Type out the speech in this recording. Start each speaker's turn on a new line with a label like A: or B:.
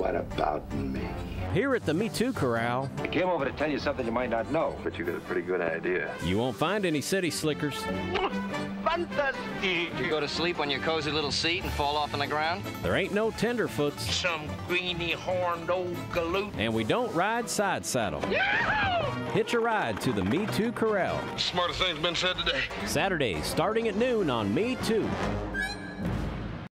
A: What about me?
B: Here at the MeToo Corral,
C: I came over to tell you something you might not know.
A: But you got a pretty good idea.
B: you won't find any city slickers.
C: Fantastic!
D: You go to sleep on your cozy little seat and fall off on the ground?
B: There ain't no tenderfoots.
C: Some greeny horned old galoot.
B: And we don't ride side saddle. Hitch a ride to the MeToo Corral.
E: Smartest thing's been said today.
B: Saturdays starting at noon on MeToo.